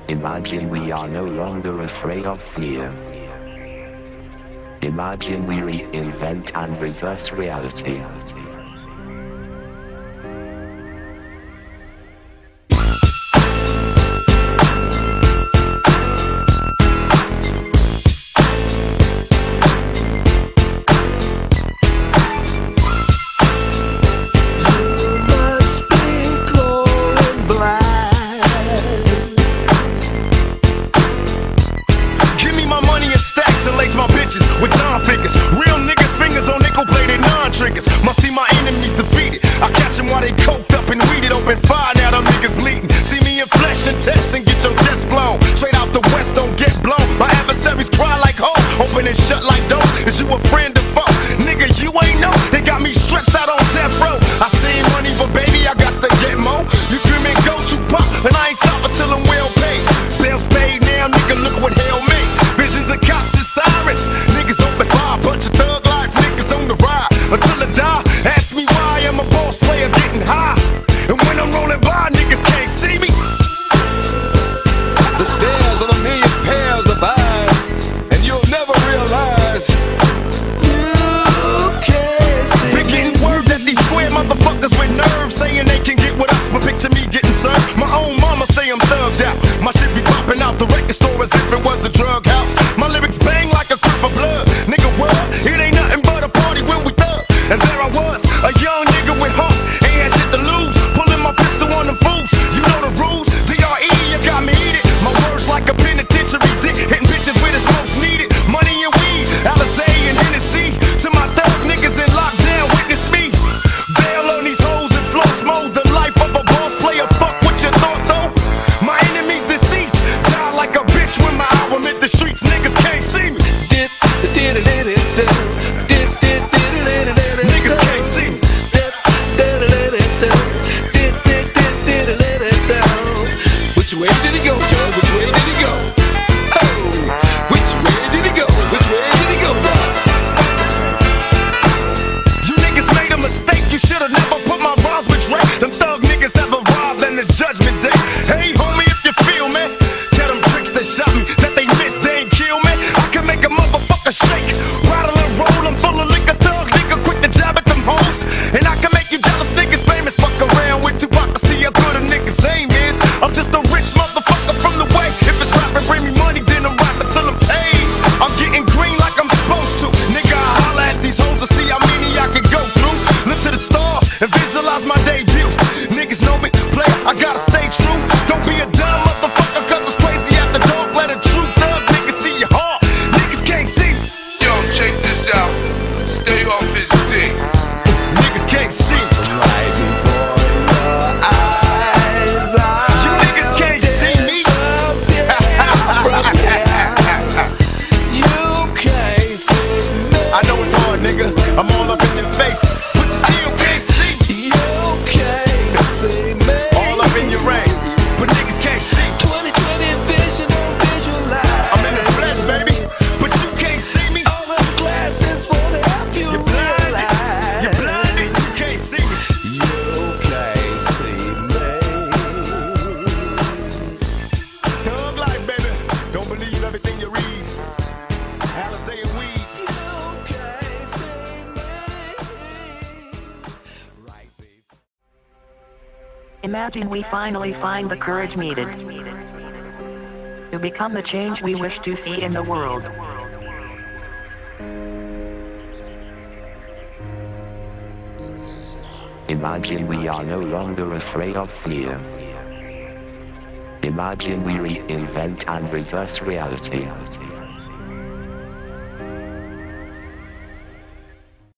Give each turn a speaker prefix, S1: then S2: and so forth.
S1: Imagine we are no longer afraid of fear. Imagine we reinvent and reverse reality.
S2: With non figures, real niggas fingers on nickel plated non-triggers. Must see my enemies defeated. I catch them while they coked up and weeded. Open fire, now them niggas bleeding. See me in flesh and test and get your chest blown. Straight out the west, don't get blown. My adversaries cry like ho, open and shut like dope. Is you a friend or foe? Nigga, you ain't know. They got me stretched out on death row. I seen money, but baby, I got to get more. You screaming go to pop, and I ain't stopping till I'm well paid. Bills paid now, nigga, look what hell made. Visions of cops and sirens. Niggas open fire, bunch of thug life niggas on the ride until I die. Ask me why I'm a boss player getting high, and when I'm rolling by, niggas can't see me.
S3: The stairs of a million pairs of eyes, and you'll never realize you can't see.
S2: We're getting word that these square motherfuckers with nerves saying they can get with us, but picture me getting served. My own mama say I'm thugged out. My shit be popping out the record store as if it was a drug house. My lyrics bang like a crop of blood. Nigga, what? It ain't nothing but a party when we thug. And there I was, a young nigga with heart, ain't had shit to lose. Pulling my pistol on the fools. You know the rules. DRE, you got me heated. My words like a penitentiary dick, hitting bitches where it's most needed. Money and weed, Alizé and Hennessy. To my thug niggas in lockdown, witness me. Bail on these hoes and flow smoke. The life of a boss player. Fuck what you thought though. My enemies deceased. Die like a bitch when my album hit the streets. Niggas can't see me. Niggas can't see me.
S3: Which way did he go, Joe? Which way did he go? Oh, which way did he go? Which way did he go?
S2: You niggas made a mistake. You should've never put my rhymes with Drake. Them thug niggas have arrived in the judgment day. Hey, homie, if you feel me, tell them tricks that shot me, that they missed, they ain't kill me. I can make a motherfucker shake, rattle and roll. I'm full of liquor, thug nigga, quick to jab at them hoes. And I can make you jealous niggas famous. Fuck around with Tupac to see how good a nigga's aim is. I'm just a rich motherfucker from the way. If it's rapping, bring me money, then I'm rapping till I'm paid. I'm getting green like I'm supposed to. Nigga, I holla at these hoes to see how many I can go through. Look to the stars and visualize my debut. Niggas know me, play, I gotta stay true. Don't be a dumb motherfucker, cause it's crazy at the dark. Let a true thug nigga see your heart. Niggas can't see me.
S4: Yo, check this out. Stay off his dick.
S2: Niggas can't see me.
S3: Right before your eyes,
S2: You niggas can't see me.
S3: you can't see me.
S2: I know it's hard, nigga. I'm all up in your face, but you still can't see me.
S3: You can't see me.
S2: All up in your range, but niggas can't see me.
S3: 2020 vision on visualize.
S2: I'm in the flesh, baby, but you can't see me.
S3: All of the glasses won't help you
S2: You're blinded,
S3: realize.
S2: you're blinded, you can't see me.
S3: You can't see me.
S2: Thug life, baby. Don't believe everything you read. Alizé and weed.
S3: You can't see me. Right, babe.
S5: Imagine we finally find the courage needed to become the change we wish to see in the world.
S1: Imagine we are no longer afraid of fear. Imagine we reinvent and reverse reality.